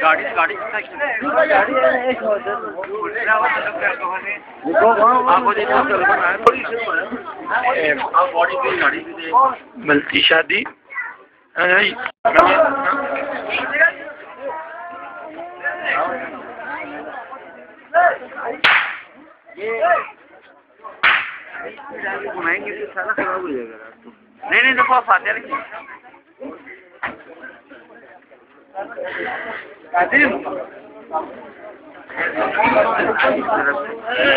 गाड़ी गाड़ी गाड़ी है एक आपको देखो चल बना है थोड़ी सी आप बॉडी की गाड़ी भी दे मिलती शादी घुमाएंगे तो सारा खराब हो जाएगा। नहीं देखो आप आते हैं